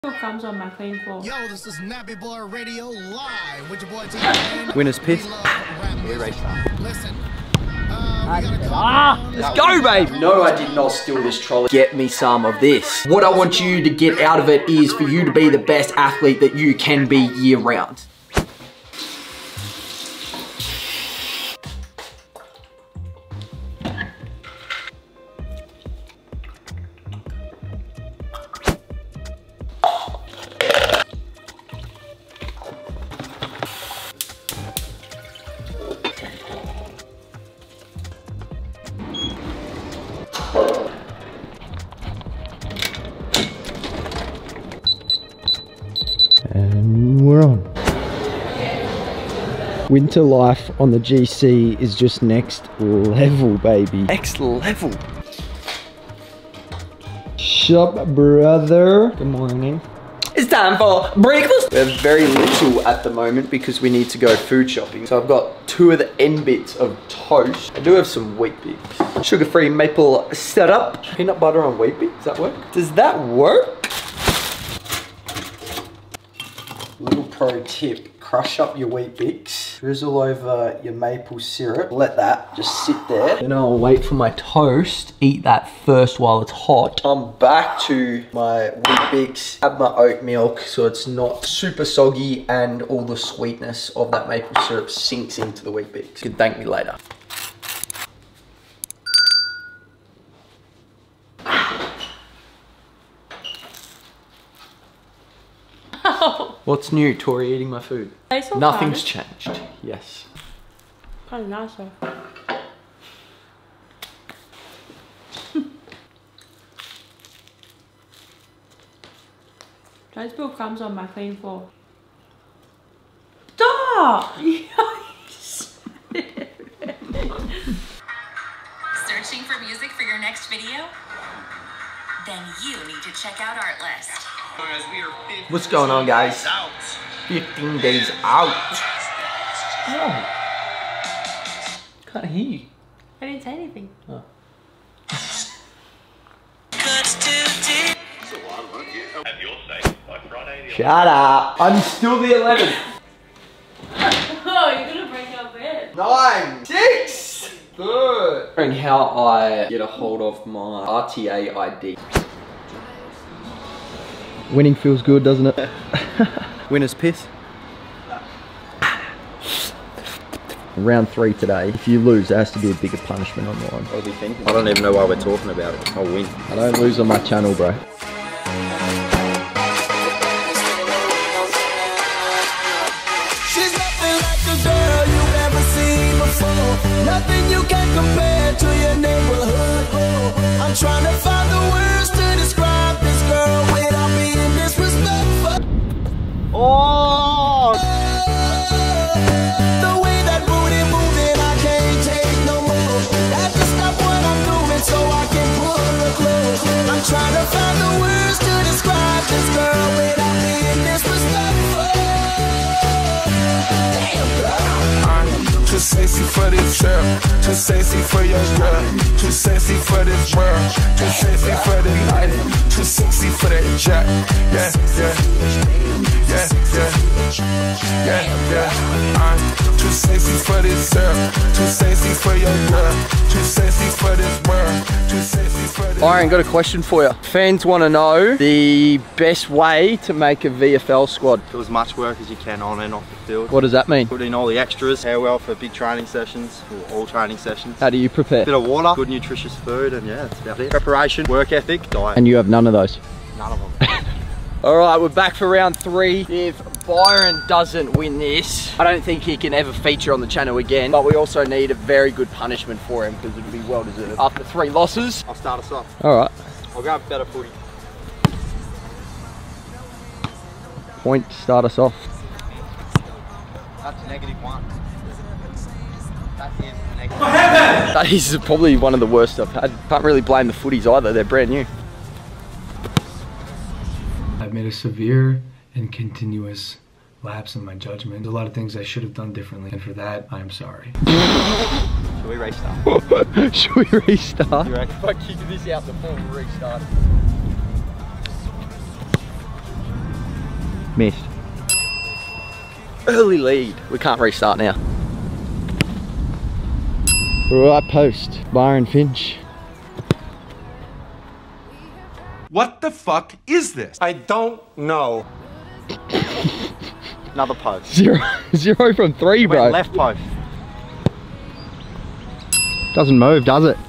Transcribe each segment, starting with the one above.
Comes on my clean floor. Yo, this is Nappy Boy Radio live with your boy T-Pain. Winner's piss. Listen. Let's go, babe! No, I did not steal this trolley. Get me some of this. What I want you to get out of it is for you to be the best athlete that you can be year round. And we're on. Winter life on the GC is just next level, baby. Next level. Sup, brother? Good morning. It's time for breakfast. We have very little at the moment because we need to go food shopping. So I've got 2 of the end bits of toast. I do have some Wheat Bix. Sugar-free maple syrup. Peanut butter on Wheat Bix, does that work? Does that work? Little pro tip, crush up your Wheat Bix, drizzle over your maple syrup, let that just sit there. Then I'll wait for my toast, eat that first while it's hot. I'm back to my Wheat Bix, have my oat milk so it's not super soggy and all the sweetness of that maple syrup sinks into the Wheat Bix. You can thank me later. What's new, Tori, eating my food? Nothing's changed, yes. Kind of nice though. Don't spill crumbs on my clean floor. Stop! Searching for music for your next video? Then you need to check out Artlist. What's going on, guys? 15 days out. Oh. Can't hear you. I didn't say anything. Oh. Shut up. I'm still the 11th. Oh, you're gonna break our bed. 9, 6, good. And how I get a hold of my RTA ID. Winning feels good, doesn't it? Winner's piss. Round 3 today. If you lose, there has to be a bigger punishment on the line. What are we thinking? I don't even know why we're talking about it. I'll win. I don't lose on my channel, bro. She's nothing like a girl you've ever seen before. Nothing you can compare to your neighborhood. I'm trying to find the words to describe this girl without being disrespectful. Oh! The way that booty moving, I can't take no more. Have to stop what I'm doing so I can pull her close. I'm trying to find the words to describe this girl without being disrespectful. Too sexy for this girl, too sexy for your girl, too sexy for this world, too sexy for the night, too sexy for that jack. Yeah, yeah, yeah, yeah, yeah, yeah. I'm too sexy for this girl, too sexy for your girl, too sexy for this world, too sexy for this. Byron, got a question for you. Fans want to know the best way to make a VFL squad. Do as much work as you can on and off the field. What does that mean? Put in all the extras. How well for big training sessions, or all training sessions. How do you prepare? Bit of water, good nutritious food, and yeah, that's about it. Preparation, work ethic, diet. And you have none of those? None of them. All right, we're back for round 3. If Byron doesn't win this, I don't think he can ever feature on the channel again, but we also need a very good punishment for him because it'll be well deserved. After 3 losses. I'll start us off. All right. I'll go better footy. Point to start us off. That's -1. That is negative. That is probably one of the worst I've had. Can't really blame the footies either, they're brand new. I've made a severe and continuous lapse in my judgment. There's a lot of things I should have done differently, and for that, I am sorry. Should we restart? Should we restart? You reckon? If I kick this out before we restart. Missed. Early lead. We can't restart now. Right post. Byron Finch. What the fuck is this? I don't know. Another post. Zero from 3, bro. Went left post. Doesn't move, does it?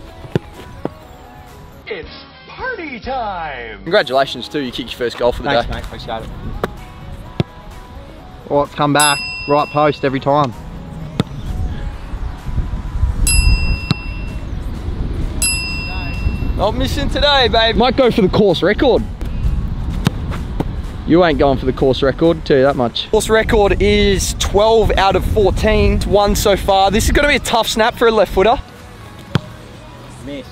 It's party time. Congratulations too, you kicked your first goal for the Thanks, day. mate. Appreciate it. Oh, it's come back. Right post every time. Not missing today, babe. Might go for the course record. You ain't going for the course record, tell you that much. Course record is 12 out of 14. It's 1 so far. This is gonna be a tough snap for a left footer. Miss.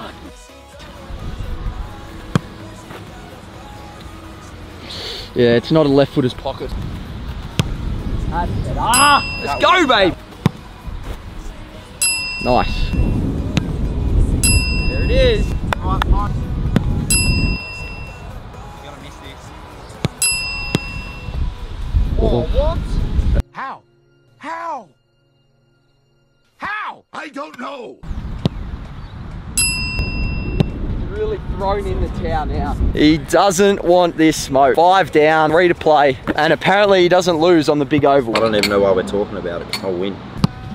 Yeah, it's not a left footer's pocket. Let's go, babe. Nice. There it is. Oh, what? How? How? How? I don't know. Really thrown in the towel now. He doesn't want this smoke. 5 down, 3 to play, and apparently he doesn't lose on the big oval. I don't even know why we're talking about it. I'll win.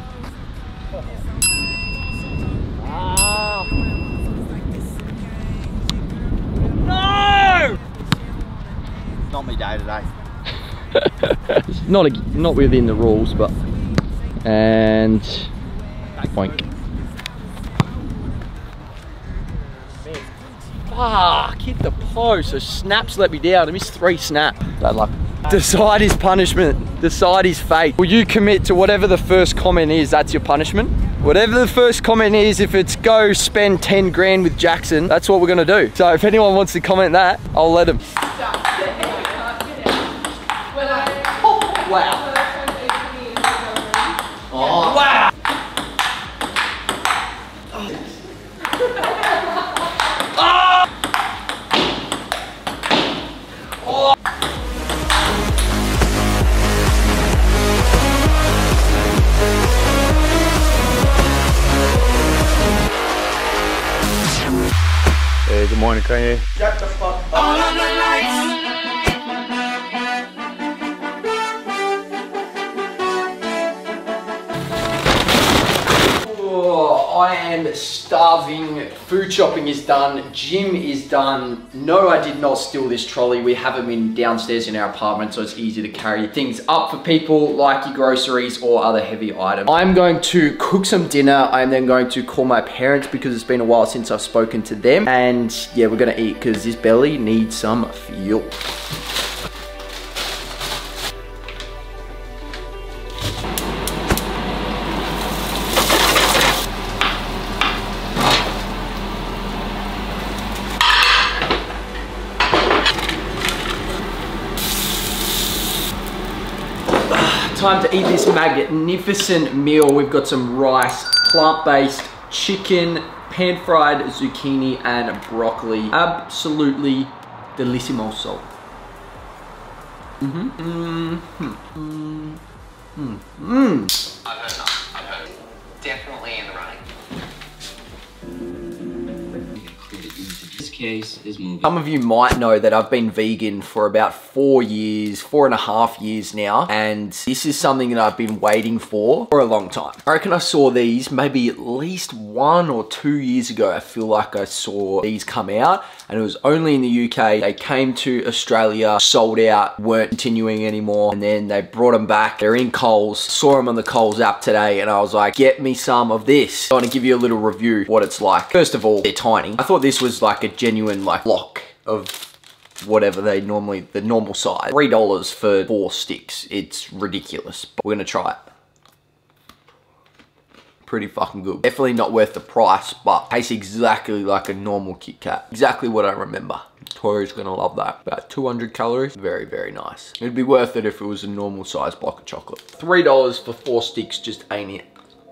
No! Not me day today. It's not within the rules, but and boink. Fuck, hit the post. So snaps let me down. I missed 3 snap. Bad luck. Decide his punishment. Decide his fate. Will you commit to whatever the first comment is? That's your punishment. Whatever the first comment is, if it's go spend 10 grand with Jackson, that's what we're gonna do. So if anyone wants to comment that, I'll let them. Wow. Oh, wow. Hey, good morning, Kanye. Shut the fuck up. All of the lights. Oh, I am starving. Food shopping is done. Gym is done. No, I did not steal this trolley. We have them in downstairs in our apartment, so it's easy to carry things up for people like your groceries or other heavy items. I'm going to cook some dinner. I'm then going to call my parents because it's been a while since I've spoken to them. And yeah, we're gonna eat because this belly needs some fuel. Time to eat this magnificent meal. We've got some rice, plant-based chicken, pan-fried zucchini, and broccoli. Absolutely delicioso. I've heard. Definitely in the running. This case is moving. Some of you might know that I've been vegan for about 4.5 years now, and this is something that I've been waiting for a long time. I reckon I saw these maybe at least 1 or 2 years ago. I feel like I saw these come out, and it was only in the UK. They came to Australia, sold out, weren't continuing anymore, and then they brought them back. They're in Coles. Saw them on the Coles app today, and I was like, get me some of this. I want to give you a little review of what it's like. First of all, they're tiny. I thought this was like a genuine like block of whatever they normally, the normal size. $3 for 4 sticks. It's ridiculous, but we're gonna try it. Pretty fucking good. Definitely not worth the price, but tastes exactly like a normal Kit Kat. Exactly what I remember. Tori's gonna love that. About 200 calories. Very, very nice. It'd be worth it if it was a normal size block of chocolate. $3 for 4 sticks just ain't it.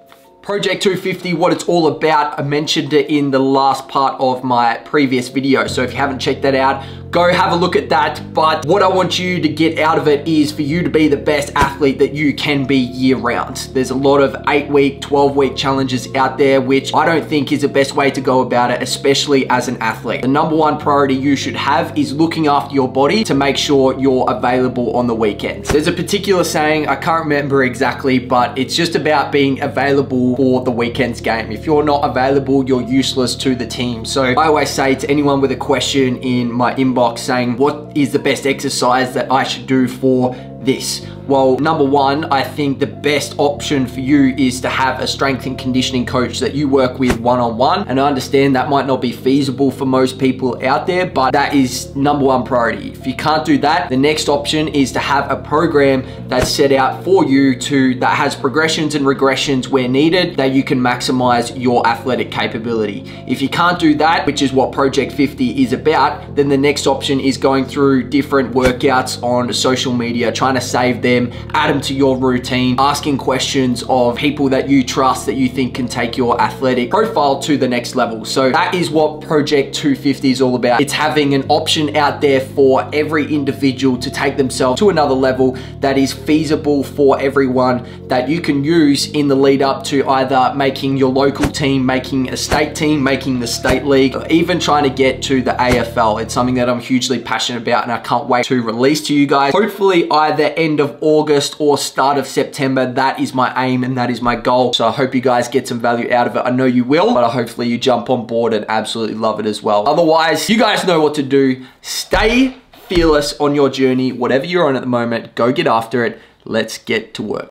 Project 250, what it's all about, I mentioned it in the last part of my previous video. So if you haven't checked that out, go have a look at that. But what I want you to get out of it is for you to be the best athlete that you can be year round. There's a lot of 8-week, 12-week challenges out there, which I don't think is the best way to go about it, especially as an athlete. The number one priority you should have is looking after your body to make sure you're available on the weekends. There's a particular saying, I can't remember exactly, but it's just about being available for the weekend's game. If you're not available, you're useless to the team. So I always say to anyone with a question in my inbox saying, what is the best exercise that I should do for this? Well, number one, I think the best option for you is to have a strength and conditioning coach that you work with one-on-one. And I understand that might not be feasible for most people out there, but that is number one priority. If you can't do that, the next option is to have a program that's set out for you that has progressions and regressions where needed, that you can maximize your athletic capability. If you can't do that, which is what Project 50 is about, then the next option is going through different workouts on social media, trying to save them, add them to your routine, asking questions of people that you trust that you think can take your athletic profile to the next level. So that is what Project 250 is all about. It's having an option out there for every individual to take themselves to another level that is feasible for everyone, that you can use in the lead up to either making your local team, making a state team, making the state league, or even trying to get to the AFL. It's something that I'm hugely passionate about and I can't wait to release to you guys. Hopefully either end of August or start of September. That is my aim and that is my goal. So I hope you guys get some value out of it. I know you will, but hopefully you jump on board and absolutely love it as well. Otherwise, you guys know what to do. Stay fearless on your journey. Whatever you're on at the moment, go get after it. Let's get to work.